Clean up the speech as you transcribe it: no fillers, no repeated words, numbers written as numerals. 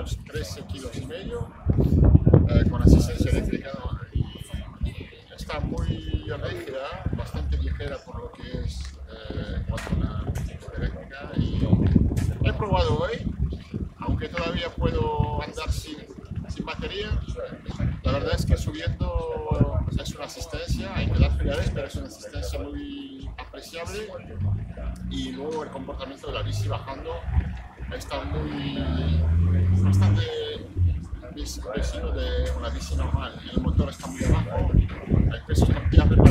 unos 13 kilos y medio, con asistencia eléctrica, ¿no? Y está muy rígida, bastante ligera por lo que es en cuanto a la eléctrica. Y he probado hoy, aunque todavía puedo andar sin batería. La verdad es que subiendo es una asistencia, hay que dar pedales, pero es una asistencia muy apreciable. Y luego el comportamiento de la bici bajando está bastante vecino de una bici normal. El motor está muy abajo, el peso está fiable